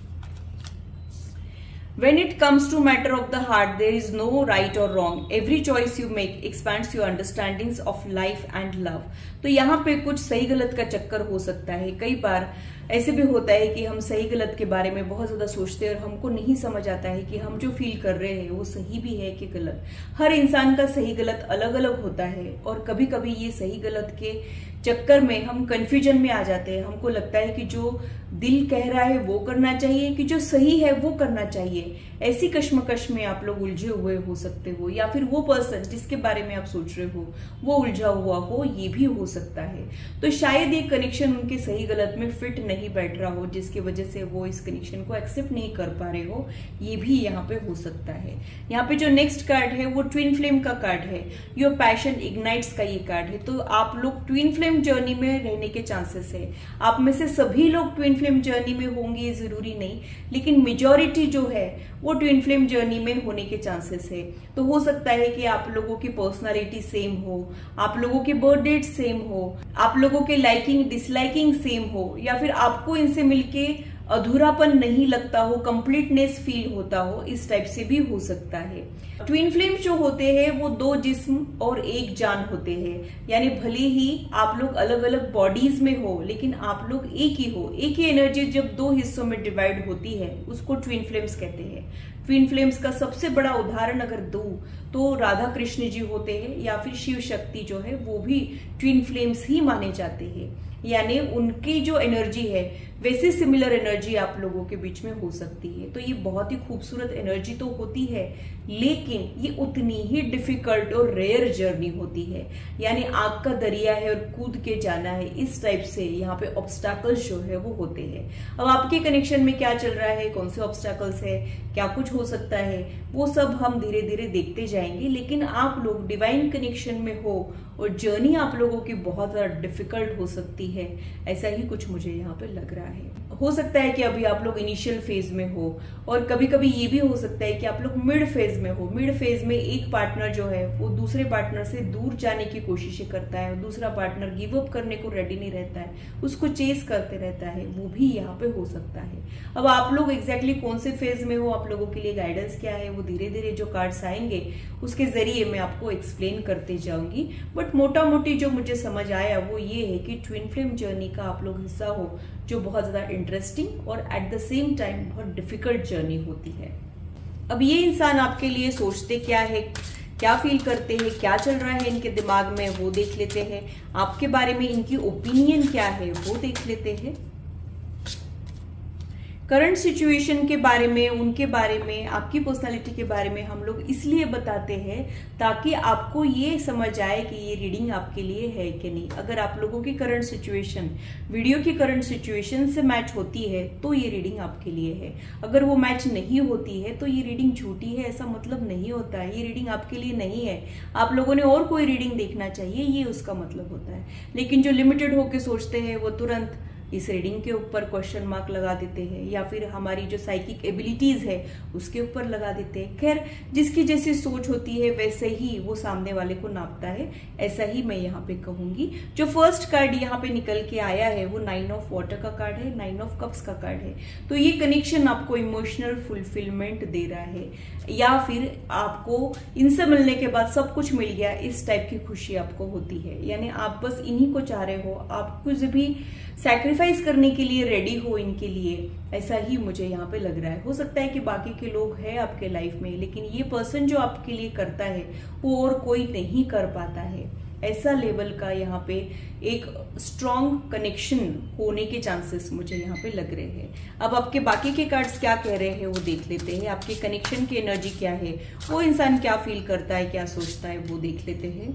When it comes to matter of the heart, there is no right or wrong. Every choice you make expands your understandings of life and love. तो यहाँ पे कुछ सही गलत का चक्कर हो सकता है। कई बार ऐसे भी होता है कि हम सही गलत के बारे में बहुत ज्यादा सोचते हैं और हमको नहीं समझ आता है कि हम जो फील कर रहे हैं वो सही भी है कि गलत। हर इंसान का सही गलत अलग अलग होता है और कभी कभी ये सही गलत के चक्कर में हम कंफ्यूजन में आ जाते हैं। हमको लगता है कि जो दिल कह रहा है वो करना चाहिए, कि जो सही है वो करना चाहिए। ऐसी कश्मकश में आप लोग उलझे हुए हो सकते हो, या फिर वो पर्सन जिसके बारे में आप सोच रहे हो वो उलझा हुआ हो, ये भी हो सकता है। तो शायद ये कनेक्शन उनके सही गलत में फिट नहीं बैठ रहा हो, जिसकी वजह से वो इस कनेक्शन को एक्सेप्ट नहीं कर पा रहे हो, ये भी यहाँ पे हो सकता है। यहाँ पे जो नेक्स्ट कार्ड है वो ट्विन फ्लेम का कार्ड है। योर पैशन इग्नाइट्स का ये कार्ड है। तो आप लोग ट्विन फ्लेम जर्नी में रहने के चांसेस है। आप में से सभी लोग ट्विन फ्लेम जर्नी में होंगे ये जरूरी नहीं, लेकिन मेजॉरिटी जो है वो ट्विन फ्लेम जर्नी में होने के चांसेस है। तो हो सकता है कि आप लोगों की पर्सनालिटी सेम हो, आप लोगों के बर्थ डेट सेम हो, आप लोगों के लाइकिंग डिसलाइकिंग सेम हो, या फिर आपको इनसे मिलके अधूरापन नहीं लगता हो, कंप्लीटनेस फील होता हो, इस टाइप से भी हो सकता है। ट्विन फ्लेम जो होते हैं वो दो जिस्म और एक जान होते हैं, यानी भले ही आप लोग अलग अलग बॉडीज में हो लेकिन आप लोग एक ही हो। एक ही एनर्जी जब दो हिस्सों में डिवाइड होती है उसको ट्विन फ्लेम्स कहते हैं। ट्विन फ्लेम्स का सबसे बड़ा उदाहरण अगर दूं तो राधा कृष्ण जी होते हैं, या फिर शिव शक्ति जो है वो भी ट्विन फ्लेम्स ही माने जाते हैं। यानी उनकी जो एनर्जी है वैसे सिमिलर एनर्जी आप लोगों के बीच में हो सकती है। तो ये बहुत ही खूबसूरत एनर्जी तो होती है, लेकिन ये उतनी ही डिफिकल्ट और रेयर जर्नी होती है। यानी आग का दरिया है और कूद के जाना है, इस टाइप से यहाँ पे ऑब्स्टैकल्स जो है वो होते हैं। अब आपके कनेक्शन में क्या चल रहा है, कौन से ऑब्स्टैकल्स है, क्या कुछ हो सकता है, वो सब हम धीरे धीरे देखते जाएंगे। लेकिन आप लोग डिवाइन कनेक्शन में हो और जर्नी आप लोगों की बहुत ज्यादा डिफिकल्ट हो सकती है, ऐसा ही कुछ मुझे यहाँ पे लग रहा है। हो सकता है कि अभी आप लोग इनिशियल फेज में हो, और कभी कभी ये भी हो सकता है कि आप लोग मिड फेज में हो। मिड फेज में एक पार्टनर जो है वो दूसरे पार्टनर से दूर जाने की कोशिशें करता है और दूसरा पार्टनर गिव अप करने को रेडी नहीं रहता है, उसको चेस करते रहता है, वो भी यहाँ पे हो सकता है। अब आप लोग एग्जैक्टली कौन से फेज में हो, आप लोगों के लिए गाइडेंस क्या है, वो धीरे धीरे जो कार्ड्स आएंगे उसके जरिए मैं आपको एक्सप्लेन करते जाऊंगी। बट मोटा मोटी जो मुझे समझ आया वो ये है कि ट्विन फ्लेम जर्नी का आप लोग हिस्सा हो, जो बहुत ज्यादा इंटरेस्टिंग और एट द सेम टाइम बहुत डिफिकल्ट जर्नी होती है। अब ये इंसान आपके लिए सोचते क्या है, क्या फील करते हैं, क्या चल रहा है इनके दिमाग में, वो देख लेते हैं। आपके बारे में इनकी ओपिनियन क्या है वो देख लेते हैं। करंट सिचुएशन के बारे में, उनके बारे में, आपकी पर्सनालिटी के बारे में हम लोग इसलिए बताते हैं ताकि आपको ये समझ आए कि ये रीडिंग आपके लिए है कि नहीं। अगर आप लोगों की करंट सिचुएशन वीडियो की करंट सिचुएशन से मैच होती है तो ये रीडिंग आपके लिए है। अगर वो मैच नहीं होती है तो ये रीडिंग झूठी है, ऐसा मतलब नहीं होता है। ये रीडिंग आपके लिए नहीं है, आप लोगों ने और कोई रीडिंग देखना चाहिए, ये उसका मतलब होता है। लेकिन जो लिमिटेड होके सोचते हैं वो तुरंत इस रीडिंग के ऊपर क्वेश्चन मार्क लगा देते हैं, या फिर हमारी जो साइकिक एबिलिटीज है उसके ऊपर लगा देते हैं। खैर, जिसकी जैसी सोच होती है वैसे ही वो सामने वाले को नापता है, ऐसा ही मैं यहाँ पे कहूंगी। जो फर्स्ट कार्ड यहाँ पे निकल के आया है वो नाइन ऑफ वाटर का कार्ड है, नाइन ऑफ कप्स का कार्ड है। तो ये कनेक्शन आपको इमोशनल फुलफिलमेंट दे रहा है, या फिर आपको इनसे मिलने के बाद सब कुछ मिल गया, इस टाइप की खुशी आपको होती है। यानी आप बस इन्हीं को चाह रहे हो, आप कुछ भी सैक्रिफाइस करने के लिए रेडी हो इनके लिए, ऐसा ही मुझे यहाँ पे लग रहा है। हो सकता है कि बाकी के लोग हैं आपके लाइफ में, लेकिन ये पर्सन जो आपके लिए करता है वो और कोई नहीं कर पाता है। ऐसा लेवल का यहाँ पे एक स्ट्रॉन्ग कनेक्शन होने के चांसेस मुझे यहाँ पे लग रहे हैं। अब आपके बाकी के कार्ड्स क्या कह रहे हैं वो देख लेते हैं। आपके कनेक्शन की एनर्जी क्या है, वो इंसान क्या फील करता है, क्या सोचता है, वो देख लेते हैं।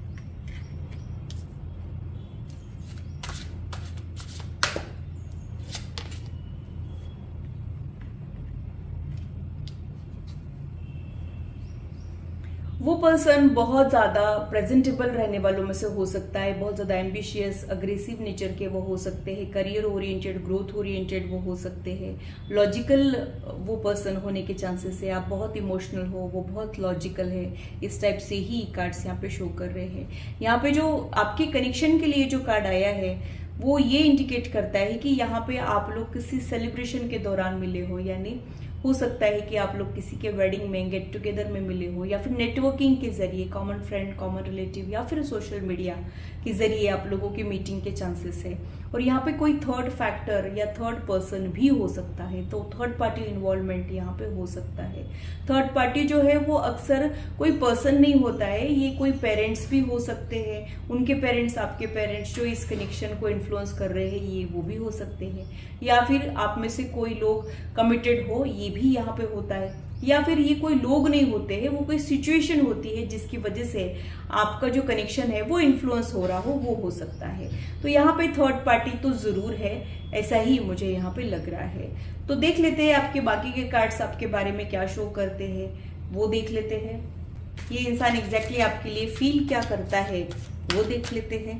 वो पर्सन बहुत ज्यादा प्रेजेंटेबल रहने वालों में से हो सकता है, बहुत ज्यादा एम्बिशियस, अग्रेसिव नेचर के वो हो सकते हैं, करियर ओरिएंटेड, ग्रोथ ओरिएंटेड वो हो सकते हैं, लॉजिकल वो पर्सन होने के चांसेस है। आप बहुत इमोशनल हो, वो बहुत लॉजिकल है, इस टाइप से ही कार्ड्स यहाँ पे शो कर रहे हैं। यहाँ पे जो आपके कनेक्शन के लिए जो कार्ड आया है वो ये इंडिकेट करता है कि यहाँ पे आप लोग किसी सेलिब्रेशन के दौरान मिले हो, यानी हो सकता है कि आप लोग किसी के वेडिंग में, गेट टुगेदर में मिले हो, या फिर नेटवर्किंग के जरिए, कॉमन फ्रेंड, कॉमन रिलेटिव, या फिर सोशल मीडिया के जरिए आप लोगों की मीटिंग के चांसेस है। और यहाँ पे कोई थर्ड फैक्टर या थर्ड पर्सन भी हो सकता है, तो थर्ड पार्टी इन्वॉल्वमेंट यहाँ पे हो सकता है। थर्ड पार्टी जो है वो अक्सर कोई पर्सन नहीं होता है, ये कोई पेरेंट्स भी हो सकते हैं, उनके पेरेंट्स, आपके पेरेंट्स जो इस कनेक्शन को इन्फ्लुएंस कर रहे हैं ये वो भी हो सकते हैं, या फिर आप में से कोई लोग कमिटेड हो, ये भी यहाँ पे होता है, या फिर ये कोई लोग नहीं होते हैं, वो कोई सिचुएशन होती है जिसकी वजह से आपका जो कनेक्शन है वो इन्फ्लुएंस हो रहा हो, वो हो सकता है। तो यहाँ पे थर्ड पार्टी तो जरूर है, ऐसा ही मुझे यहाँ पे लग रहा है। तो देख लेते हैं आपके बाकी के कार्ड्स आपके बारे में क्या शो करते हैं, वो देख लेते हैं। ये इंसान एग्जैक्टली आपके लिए फील क्या करता है वो देख लेते हैं।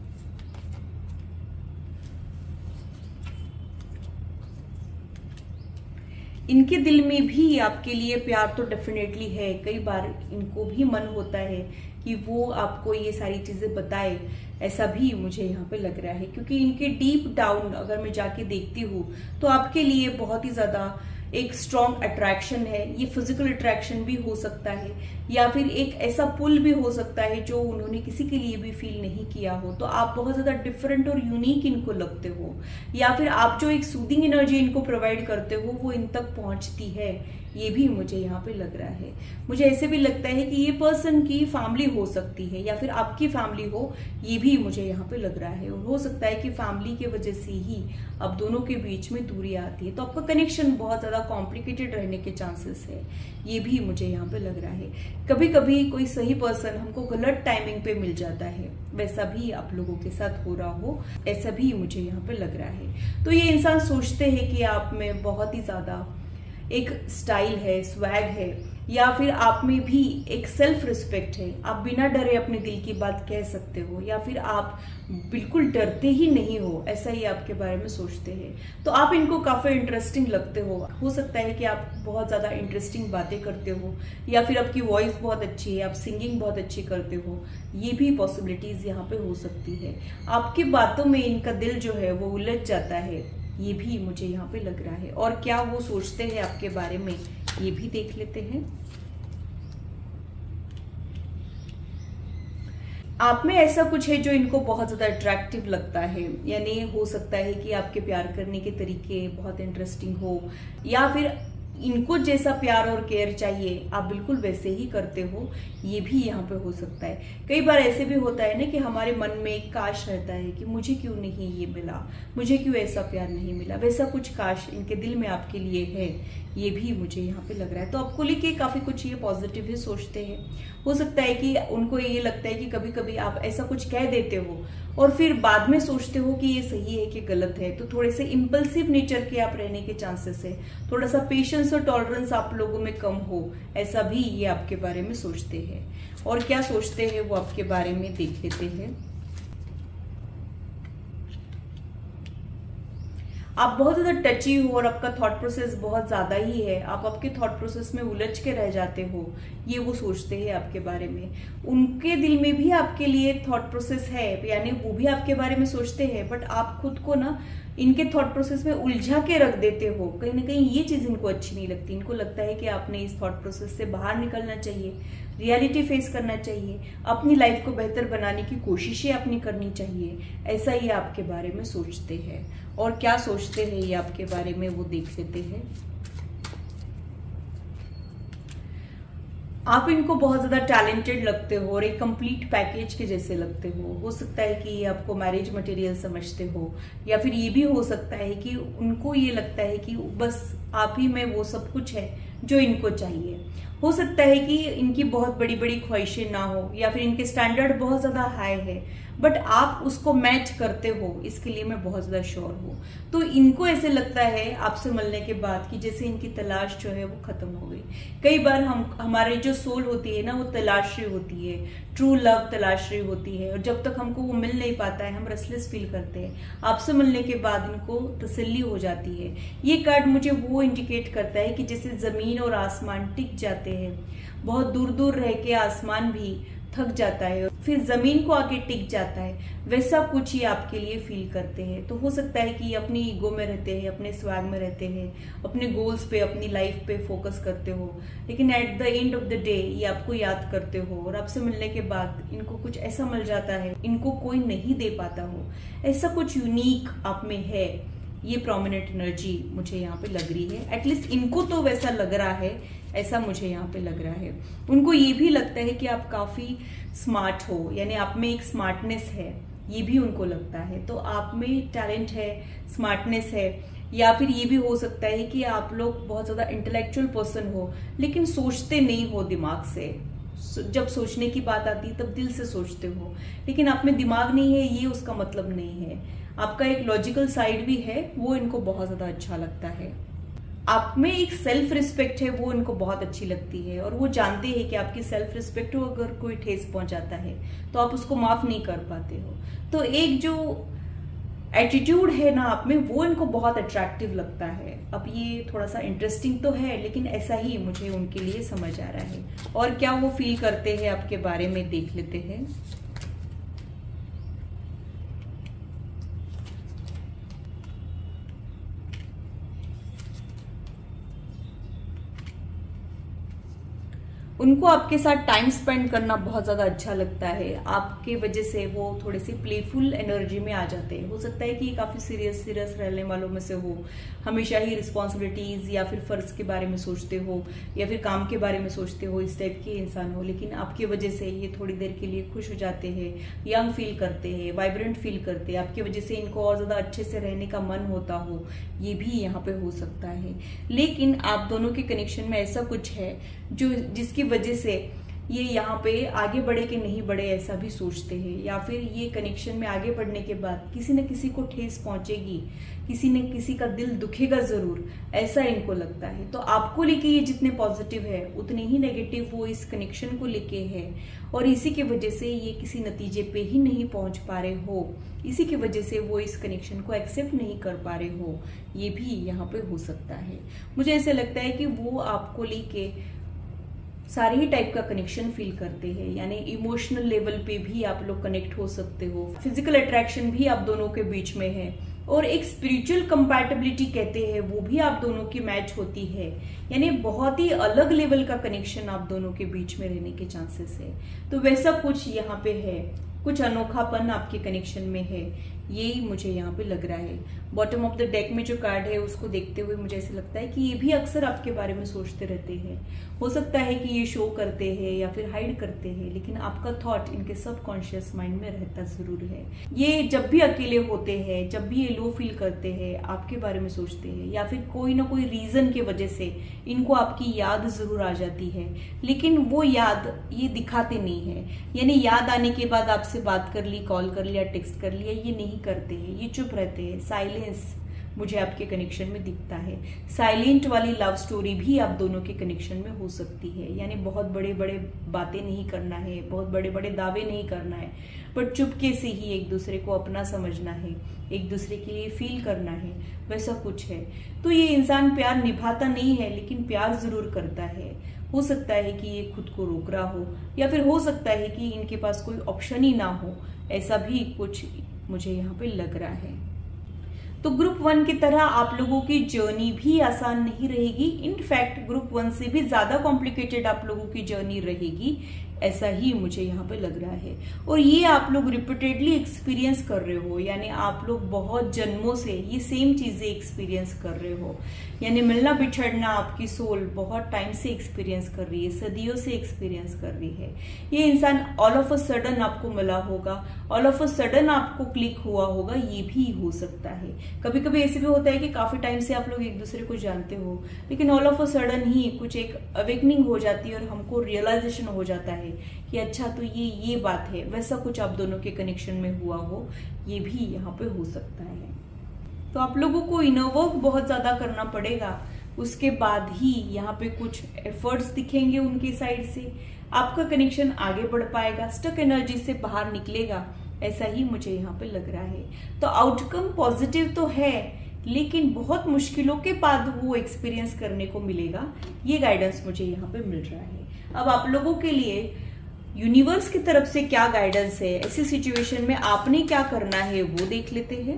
इनके दिल में भी आपके लिए प्यार तो डेफिनेटली है। कई बार इनको भी मन होता है कि वो आपको ये सारी चीजें बताए, ऐसा भी मुझे यहाँ पे लग रहा है, क्योंकि इनके डीप डाउन अगर मैं जाके देखती हूँ तो आपके लिए बहुत ही ज्यादा एक स्ट्रॉन्ग अट्रैक्शन है। ये फिजिकल अट्रैक्शन भी हो सकता है, या फिर एक ऐसा पुल भी हो सकता है जो उन्होंने किसी के लिए भी फील नहीं किया हो। तो आप बहुत ज्यादा डिफरेंट और यूनिक इनको लगते हो, या फिर आप जो एक सूदिंग एनर्जी इनको प्रोवाइड करते हो वो इन तक पहुंचती है, ये भी मुझे यहाँ पे लग रहा है। मुझे ऐसे भी लगता है कि ये पर्सन की फैमिली हो सकती है, या फिर आपकी फैमिली हो, ये भी मुझे यहाँ पे लग रहा है। और हो सकता है कि फैमिली के वजह से ही अब दोनों के बीच में दूरी आती है, तो आपका कनेक्शन बहुत ज्यादा कॉम्प्लिकेटेड रहने के चांसेस है, ये भी मुझे यहाँ पे लग रहा है। कभी कभी कोई सही पर्सन हमको गलत टाइमिंग पे मिल जाता है, वैसा भी आप लोगों के साथ हो रहा हो, ऐसा भी मुझे यहाँ पे लग रहा है। तो ये इंसान सोचते हैं कि आप में बहुत ही ज्यादा एक स्टाइल है, स्वैग है, या फिर आप में भी एक सेल्फ रिस्पेक्ट है। आप बिना डरे अपने दिल की बात कह सकते हो, या फिर आप बिल्कुल डरते ही नहीं हो, ऐसा ही आपके बारे में सोचते हैं। तो आप इनको काफी इंटरेस्टिंग लगते हो। हो सकता है कि आप बहुत ज्यादा इंटरेस्टिंग बातें करते हो, या फिर आपकी वॉइस बहुत अच्छी है, आप सिंगिंग बहुत अच्छी करते हो, ये भी पॉसिबिलिटीज यहाँ पे हो सकती है। आपकी बातों में इनका दिल जो है वो उलझ जाता है, ये भी मुझे यहाँ पे लग रहा है। और क्या वो सोचते हैं आपके बारे में ये भी देख लेते हैं। आप में ऐसा कुछ है जो इनको बहुत ज्यादा अट्रैक्टिव लगता है, यानी हो सकता है कि आपके प्यार करने के तरीके बहुत इंटरेस्टिंग हो, या फिर इनको जैसा प्यार और केयर चाहिए आप बिल्कुल वैसे ही करते हो, ये भी यहाँ पे हो सकता है। कई बार ऐसे भी होता है ना कि हमारे मन में एक काश रहता है कि मुझे क्यों नहीं ये मिला, मुझे क्यों ऐसा प्यार नहीं मिला, वैसा कुछ काश इनके दिल में आपके लिए है, ये भी मुझे यहाँ पे लग रहा है। तो आपको लेके काफी कुछ ये पॉजिटिव ही सोचते हैं। हो सकता है कि उनको ये लगता है कि कभी कभी आप ऐसा कुछ कह देते हो और फिर बाद में सोचते हो कि ये सही है कि गलत है, तो थोड़े से इम्पल्सिव नेचर के आप रहने के चांसेस है, थोड़ा सा पेशेंस और टॉलरेंस आप लोगों में कम हो, ऐसा भी ये आपके बारे में सोचते हैं। और क्या सोचते हैं वो आपके बारे में देख लेते हैं। आप बहुत ज्यादा टची हो और आपका थॉट प्रोसेस बहुत ज्यादा ही है, आप आपके थॉट प्रोसेस में उलझ के रह जाते हो, ये वो सोचते हैं आपके बारे में। उनके दिल में भी आपके लिए थॉट प्रोसेस है, यानी वो भी आपके बारे में सोचते हैं, बट आप खुद को ना इनके थॉट प्रोसेस में उलझा के रख देते हो। कहीं ना कहीं ये चीज इनको अच्छी नहीं लगती। इनको लगता है कि आपने इस थॉट प्रोसेस से बाहर निकलना चाहिए, रियलिटी फेस करना चाहिए, अपनी लाइफ को बेहतर बनाने की कोशिशें अपनी करनी चाहिए। ऐसा ये आपके बारे में सोचते हैं। और क्या सोचते हैं ये आपके बारे में वो देख लेते हैं। आप इनको बहुत ज्यादा टैलेंटेड लगते हो और एक कंप्लीट पैकेज के जैसे लगते हो। हो सकता है कि ये आपको मैरिज मटेरियल समझते हो, या फिर ये भी हो सकता है कि उनको ये लगता है कि बस आप ही में वो सब कुछ है जो इनको चाहिए। हो सकता है कि इनकी बहुत बड़ी बड़ी ख्वाहिशें ना हो, या फिर इनके स्टैंडर्ड बहुत ज्यादा हाई है, बट आप उसको मैच करते हो, इसके लिए मैं बहुत ज्यादा श्योर हूँ। तो इनको ऐसे लगता है आपसे मिलने के बाद कि जैसे इनकी तलाश जो है वो खत्म हो गई। कई बार हम हमारी जो सोल होती है ना, वो तलाश रही होती है, ट्रू लव तलाश रही होती है, और जब तक हमको वो मिल नहीं पाता है हम रेस्टलेस फील करते हैं। आपसे मिलने के बाद इनको तसल्ली हो जाती है। ये कार्ड मुझे वो इंडिकेट करता है कि जैसे जमीन और आसमान टिक जाते हैं, बहुत दूर दूर रह के आसमान भी थक जाता है, फिर जमीन को आके टिक जाता है, वैसा कुछ ये आपके लिए फील करते हैं। तो हो सकता है कि ये अपनी ईगो में रहते हैं, अपने स्वैग में रहते हैं, अपने गोल्स पे, अपनी लाइफ पे फोकस करते हो, लेकिन at the end of the day ये आपको याद करते हो, और आपसे मिलने के बाद इनको कुछ ऐसा मिल जाता है इनको कोई नहीं दे पाता हो। ऐसा कुछ यूनिक आप में है, ये प्रोमिनेंट एनर्जी मुझे यहाँ पे लग रही है। एटलीस्ट इनको तो वैसा लग रहा है, ऐसा मुझे यहाँ पे लग रहा है। उनको ये भी लगता है कि आप काफी स्मार्ट हो, यानी आप में एक स्मार्टनेस है, ये भी उनको लगता है। तो आप में टैलेंट है, स्मार्टनेस है, या फिर ये भी हो सकता है कि आप लोग बहुत ज्यादा इंटेलेक्चुअल पर्सन हो, लेकिन सोचते नहीं हो दिमाग से। जब सोचने की बात आती है तब दिल से सोचते हो, लेकिन आप में दिमाग नहीं है, ये उसका मतलब नहीं है। आपका एक लॉजिकल साइड भी है, वो इनको बहुत ज्यादा अच्छा लगता है। आप में एक सेल्फ रिस्पेक्ट है, वो इनको बहुत अच्छी लगती है, और वो जानते हैं कि आपकी सेल्फ रिस्पेक्ट को अगर कोई ठेस पहुंचाता है तो आप उसको माफ नहीं कर पाते हो। तो एक जो एटीट्यूड है ना आप में, वो इनको बहुत अट्रैक्टिव लगता है। अब ये थोड़ा सा इंटरेस्टिंग तो है, लेकिन ऐसा ही मुझे उनके लिए समझ आ रहा है। और क्या वो फील करते हैं आपके बारे में देख लेते हैं। उनको आपके साथ टाइम स्पेंड करना बहुत ज्यादा अच्छा लगता है। आपके वजह से वो थोड़े से प्लेफुल एनर्जी में आ जाते हैं। हो सकता है कि ये काफी सीरियस सीरियस रहने वालों में से हो, हमेशा ही रिस्पॉन्सिबिलिटीज या फिर फर्ज के बारे में सोचते हो, या फिर काम के बारे में सोचते हो, इस टाइप के इंसान हो। लेकिन आपकी वजह से ये थोड़ी देर के लिए खुश हो जाते हैं, यंग फील करते हैं, वाइब्रेंट फील करते हैं। आपकी वजह से इनको और ज्यादा अच्छे से रहने का मन होता हो, ये भी यहाँ पे हो सकता है। लेकिन आप दोनों के कनेक्शन में ऐसा कुछ है जो जिसकी वजह से ये यहाँ पे आगे बढ़े कि नहीं बढ़े ऐसा भी सोचते हैं, या फिर ये कनेक्शन में आगे बढ़ने के बाद किसी न किसी को ठेस पहुंचेगी, किसी न किसी का दिल दुखेगा जरूर, ऐसा इनको लगता है। तो आपको लेके ये जितने पॉजिटिव है उतने ही नेगेटिव वो इस कनेक्शन को लेके है, और इसी की वजह से ये किसी नतीजे पे ही नहीं पहुंच पा रहे हो, इसी की वजह से वो इस कनेक्शन को एक्सेप्ट नहीं कर पा रहे हो, ये भी यहाँ पे हो सकता है। मुझे ऐसे लगता है कि वो आपको लेके सारे ही टाइप का कनेक्शन फील करते हैं, यानी इमोशनल लेवल पे भी आप लोग कनेक्ट हो सकते हो, फिजिकल अट्रैक्शन भी आप दोनों के बीच में है, और एक स्पिरिचुअल कंपैटिबिलिटी कहते हैं वो भी आप दोनों की मैच होती है। यानी बहुत ही अलग लेवल का कनेक्शन आप दोनों के बीच में रहने के चांसेस है। तो वैसा कुछ यहाँ पे है, कुछ अनोखापन आपके कनेक्शन में है, यही मुझे यहाँ पे लग रहा है। बॉटम ऑफ द डेक में जो कार्ड है उसको देखते हुए मुझे ऐसे लगता है कि ये भी अक्सर आपके बारे में सोचते रहते हैं। हो सकता है कि ये शो करते हैं या फिर हाइड करते हैं, लेकिन आपका थॉट इनके सबकॉन्शियस माइंड में रहता जरूर है। ये जब भी अकेले होते हैं, जब भी ये लो फील करते हैं, आपके बारे में सोचते हैं, या फिर कोई ना कोई रीजन की वजह से इनको आपकी याद जरूर आ जाती है, लेकिन वो याद ये दिखाते नहीं है। यानी याद आने के बाद आपसे बात कर ली, कॉल कर लिया, टेक्स्ट कर लिया, ये नहीं करते हैं, ये चुप रहते हैं, साइलेंस मुझे आपके कनेक्शन में दिखता है। साइलेंट वाली लव स्टोरी भी आप दोनों के कनेक्शन में हो सकती है, यानी बहुत बड़े बड़े बातें नहीं करना है, बहुत बड़े बड़े दावे नहीं करना है, बट चुपके से ही एक दूसरे को अपना समझना है, एक दूसरे के लिए फील करना है, वैसा कुछ है। तो ये इंसान प्यार निभाता नहीं है, लेकिन प्यार जरूर करता है। हो सकता है कि ये खुद को रोक रहा हो, या फिर हो सकता है कि इनके पास कोई ऑप्शन ही ना हो, ऐसा भी कुछ मुझे यहाँ पे लग रहा है। तो ग्रुप वन की तरह आप लोगों की जर्नी भी आसान नहीं रहेगी। इनफैक्ट ग्रुप वन से भी ज्यादा कॉम्प्लिकेटेड आप लोगों की जर्नी रहेगी, ऐसा ही मुझे यहाँ पे लग रहा है। और ये आप लोग रिपीटेडली एक्सपीरियंस कर रहे हो, यानी आप लोग बहुत जन्मों से ये सेम चीजें एक्सपीरियंस कर रहे हो, यानी मिलना बिछड़ना आपकी सोल बहुत टाइम से एक्सपीरियंस कर रही है, सदियों से एक्सपीरियंस कर रही है। ये इंसान ऑल ऑफ अ सडन आपको मिला होगा, ऑल ऑफ अ सडन आपको क्लिक हुआ होगा, ये भी हो सकता है। कभी कभी ऐसे भी होता है कि काफी टाइम से आप लोग एक दूसरे को जानते हो, लेकिन ऑल ऑफ अ सडन ही कुछ एक अवेकनिंग हो जाती है और हमको रियलाइजेशन हो जाता है कि अच्छा तो ये ये बात है। वैसा कुछ आप दोनों के कनेक्शन में हुआ हो, ये भी यहाँ पे हो सकता है। तो आप लोगों को इनर वर्क बहुत ज्यादा करना पड़ेगा, उसके बाद ही यहाँ पे कुछ एफर्ट्स दिखेंगे उनकी साइड से, आपका कनेक्शन आगे बढ़ पाएगा, स्टक एनर्जी से बाहर निकलेगा, ऐसा ही मुझे यहाँ पे लग रहा है। तो आउटकम पॉजिटिव तो है, लेकिन बहुत मुश्किलों के बाद वो एक्सपीरियंस करने को मिलेगा, ये गाइडेंस मुझे यहाँ पे मिल रहा है। अब आप लोगों के लिए यूनिवर्स की तरफ से क्या गाइडेंस है, ऐसी सिचुएशन में आपने क्या करना है वो देख लेते हैं।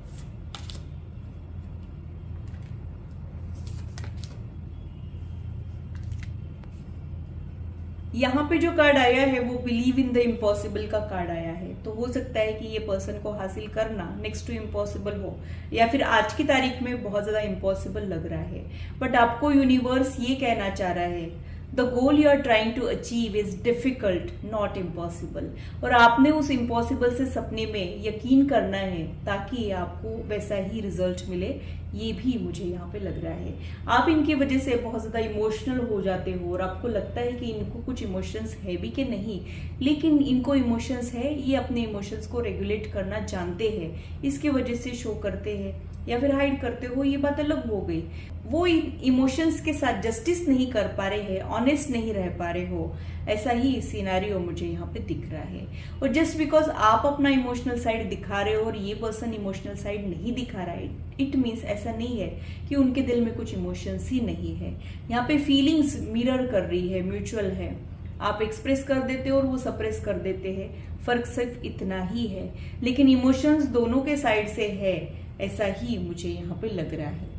यहाँ पे जो कार्ड आया है वो बिलीव इन द इम्पॉसिबल का कार्ड आया है। तो हो सकता है कि ये पर्सन को हासिल करना नेक्स्ट टू इम्पॉसिबल हो, या फिर आज की तारीख में बहुत ज्यादा इम्पॉसिबल लग रहा है, बट आपको यूनिवर्स ये कहना चाह रहा है the goal you are trying to achieve is difficult not impossible. और आपने उस इम्पॉसिबल से सपने में यकीन करना है ताकि आपको वैसा ही रिजल्ट मिले, ये भी मुझे यहाँ पे लग रहा है। आप इनकी वजह से बहुत ज्यादा इमोशनल हो जाते हो और आपको लगता है कि इनको कुछ इमोशंस है भी कि नहीं, लेकिन इनको इमोशंस है, ये अपने इमोशंस को रेगुलेट करना जानते हैं, इसकी वजह से शो करते हैं या फिर हाइड करते हो, ये बात अलग हो गई। वो इमोशंस के साथ जस्टिस नहीं कर पा रहे हैं, ऑनेस्ट नहीं रह पा रहे हो, ऐसा ही सिनेरियो मुझे यहाँ पे दिख रहा है। और जस्ट बिकॉज आप अपना इमोशनल साइड दिखा रहे हो और ये पर्सन इमोशनल साइड नहीं दिखा रहा है, इट मीन्स ऐसा नहीं है कि उनके दिल में कुछ इमोशंस ही नहीं है। यहाँ पे फीलिंग्स मिरर कर रही है, म्यूचुअल है, आप एक्सप्रेस कर देते हो और वो सप्रेस कर देते हैं, फर्क सिर्फ इतना ही है, लेकिन इमोशंस दोनों के साइड से है, ऐसा ही मुझे यहाँ पे लग रहा है।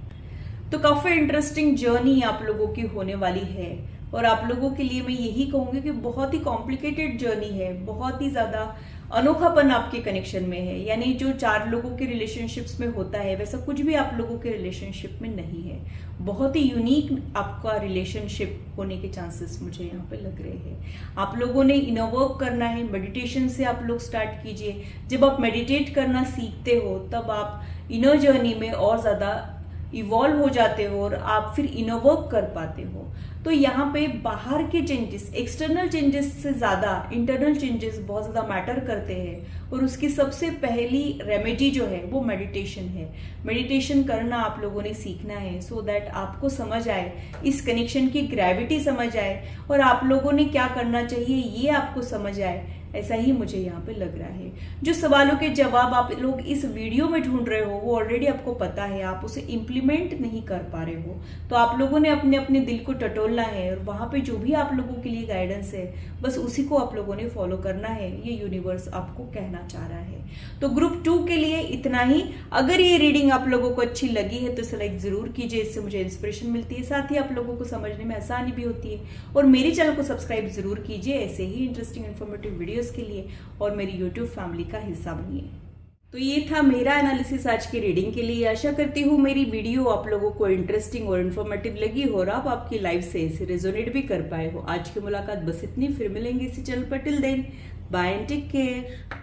तो काफी इंटरेस्टिंग जर्नी आप लोगों की होने वाली है, और आप लोगों के लिए मैं यही कहूंगी कि बहुत ही कॉम्प्लिकेटेड जर्नी है, बहुत ही ज्यादा अनोखापन आपके कनेक्शन में है, यानी जो चार लोगों के रिलेशनशिप्स में होता है वैसा कुछ भी आप लोगों के रिलेशनशिप में नहीं है। बहुत ही यूनिक आपका रिलेशनशिप होने के चांसेस मुझे यहाँ पे लग रहे हैं। आप लोगों ने इनर वर्क करना है, मेडिटेशन से आप लोग स्टार्ट कीजिए। जब आप मेडिटेट करना सीखते हो तब आप इनर जर्नी में और ज्यादा इवॉल्व हो जाते हो और आप फिर इनर वर्क कर पाते हो। तो यहाँ पे बाहर के चेंजेस, एक्सटर्नल चेंजेस से ज्यादा इंटरनल चेंजेस बहुत ज्यादा मैटर करते हैं, और उसकी सबसे पहली रेमेडी जो है वो मेडिटेशन है। मेडिटेशन करना आप लोगों ने सीखना है, सो दैट आपको समझ आए, इस कनेक्शन की ग्रेविटी समझ आए, और आप लोगों ने क्या करना चाहिए ये आपको समझ आए, ऐसा ही मुझे यहाँ पे लग रहा है। जो सवालों के जवाब आप लोग इस वीडियो में ढूंढ रहे हो वो ऑलरेडी आपको पता है, आप उसे इम्प्लीमेंट नहीं कर पा रहे हो, तो आप लोगों ने अपने अपने दिल को टटोलना है, और वहां पे जो भी आप लोगों के लिए गाइडेंस है बस उसी को आप लोगों ने फॉलो करना है, ये यूनिवर्स आपको कहना चाह रहा है। तो ग्रुप टू के लिए इतना ही। अगर ये रीडिंग आप लोगों को अच्छी लगी है तो इसे लाइक जरूर कीजिए, इससे मुझे इंस्पिरेशन मिलती है, साथ ही आप लोगों को समझने में आसानी भी होती है। और मेरे चैनल को सब्सक्राइब जरूर कीजिए ऐसे ही इंटरेस्टिंग इन्फॉर्मेटिव वीडियोस के लिए, और मेरी यूट्यूब फैमिली का हिस्सा बनिए। तो ये था मेरा एनालिसिस आज की रीडिंग के लिए। आशा करती हूँ मेरी वीडियो आप लोगों को इंटरेस्टिंग और इन्फॉर्मेटिव लगी हो और आप आपकी लाइफ से इसे रेजोनेट भी कर पाए हो। आज की मुलाकात बस इतनी, फिर मिलेंगे इसी चैनल पर। Till then bye and take care.